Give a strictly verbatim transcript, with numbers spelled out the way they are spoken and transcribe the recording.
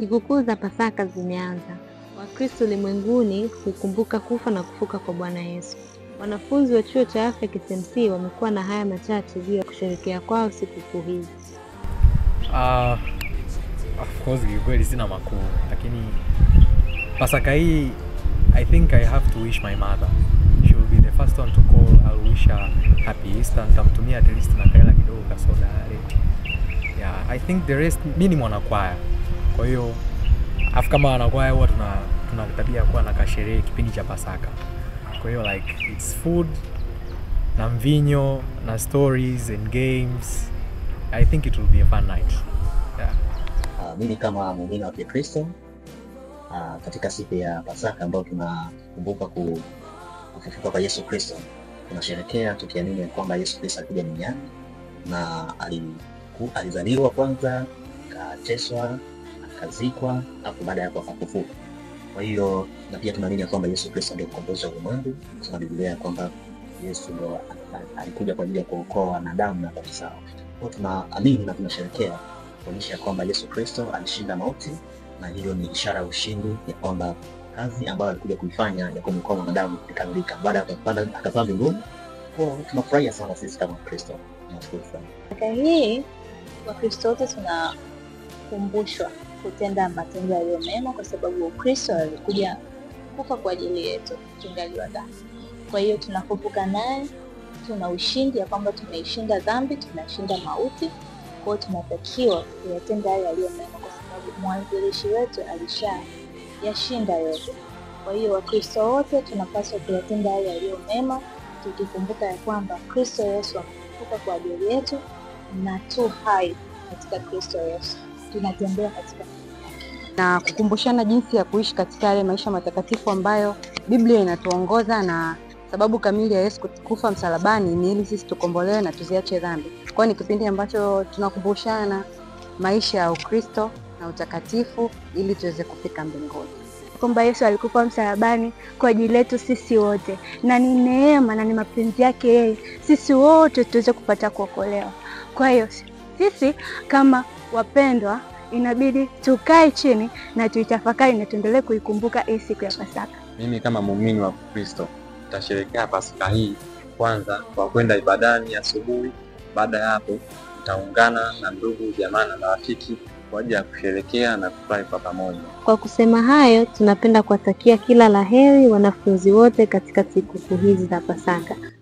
Sikukuu za Pasaka zimeanza. Wakristo ulimwenguni hukumbuka kufa na kufuka kwa Bwana Yesu. Wanafunzi wa chuo cha afya K C M C wamekuwa na haya machache juu ya kusherehekea kwao sikukuu hizi. Ah, uh, of course kweli sina makuu, lakini Pasaka hii I think I have to wish my mother. She will be the first one to call. I'll wish her happy Easter. Nitamtumia at least na kaela kidogo kasoda ale. Yeah, I think the rest mimi ni mwanakwaya. Kwa hiyo afu kama wanakwaya huwa tuna tuna tabia kuwa na kasherehe kipindi cha Pasaka. Kwa hiyo like it's food na mvinyo na stories and games. I think it will be a fun night. Yeah. Uh, mimi kama muumini wa Kristo uh, katika siku ya Pasaka ambayo tunakumbuka kufufuka kwa Yesu Kristo, tunasherehekea tukiamini kwamba Yesu Kristo alikuja duniani na alizaliwa kwanza, akateswa, akazikwa, hapo baada ya hapo akafufuka. Kwa hiyo na pia tunaamini kwamba Yesu Kristo ndiye mkombozi wa ulimwengu. Tunasoma Biblia kwamba Yesu ndo alikuja kwa ajili ya kuokoa wanadamu na dhambi zao. Kwa hiyo tunaamini na tunasherehekea kuonyesha kwamba Yesu Kristo alishinda mauti, na hiyo ni ishara ya ushindi ya kwamba kazi ambayo alikuja kuifanya ya kumwokoa wanadamu ikamilika baada ya kupanda akapaa mbinguni. Kwa hiyo tunafurahia sana sisi kama Kristo. Tunashukuru sana. Kwa hii Wakristo wote tunakumbushwa kutenda matendo yaliyo mema, kwa sababu Kristo alikuja kufa kwa ajili yetu tungali wadhaifu. Kwa hiyo tunafufuka naye, tuna ushindi ya kwamba tumeishinda dhambi, tunashinda mauti. Kwa hiyo tunatakiwa kuyatenda yale yaliyo mema, kwa sababu mwanzilishi wetu alisha yashinda yote. Kwa hiyo Wakristo wote tunapaswa kuyatenda yale yaliyo mema, tukikumbuka ya kwamba Kristo Yesu amefufuka kwa ajili yetu na tu hai katika Kristo Yesu. Tunatembea katika na kukumbushana jinsi ya kuishi katika yale maisha matakatifu ambayo Biblia inatuongoza, na sababu kamili ya Yesu kufa msalabani ni ili sisi tukombolewe na tuziache dhambi. Kwa ni kipindi ambacho tunakumbushana maisha ya Ukristo na utakatifu ili tuweze kufika mbinguni. Kwamba Yesu alikufa msalabani kwa ajili yetu sisi wote, na ni neema na ni mapenzi yake yeye sisi wote tuweze kupata kuokolewa. Kwa hiyo sisi kama wapendwa inabidi tukae chini na tuitafakari na tuendelee kuikumbuka hii siku ya Pasaka. Mimi kama muumini wa Kristo nitasherehekea Pasaka hii kwanza kwa kwenda ibadani asubuhi. Baada ya hapo nitaungana na ndugu jamaa na marafiki kwa ajili ya kusherehekea na kufurahi kwa pamoja. Kwa kusema hayo, tunapenda kuwatakia kila laheri wanafunzi wote katika siku hizi za Pasaka.